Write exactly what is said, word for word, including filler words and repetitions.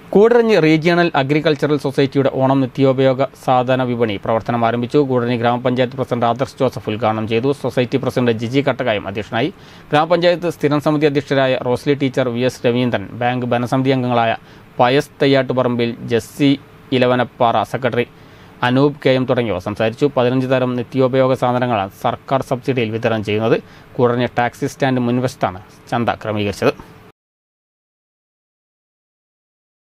Koodaranji regional agricultural സൊസൈറ്റിയുടെ ഓണം നിത്യോപയോഗ സാധന വിപണി പ്രവർത്തനം ആരംഭിച്ചു. കൂടരഞ്ഞി ഗ്രാമപഞ്ചായത്ത് പ്രസിഡന്റ് ആദർശ് ജോസഫ് ഉദ്ഘാടനം ചെയ്തു. സൊസൈറ്റി പ്രസിഡന്റ് ജിജി കട്ടകായം അധ്യക്ഷനായി. ഗ്രാമപഞ്ചായത്ത് സ്ഥിരം സമിതി അധ്യക്ഷരായ Rosly teacher, V S Raveendran, bank ഭരണസമിതി അംഗങ്ങളായ Pius Thayyattuparambil, Jessy Elavanappara, secretary Anoop K M തുടങ്ങിയവർ സംസാരിച്ചു. പതിനഞ്ച് തരം നിത്യോപയോഗ സാധനങ്ങളാണ് സർക്കാർ സബ്സിഡിയിൽ വിതരണം ചെയ്യുന്നത്. കൂടരഞ്ഞി ടാക്സി സ്റ്റാൻഡ് മുൻവശത്താണ് ചന്ത ക്രമീകരിച്ചത്.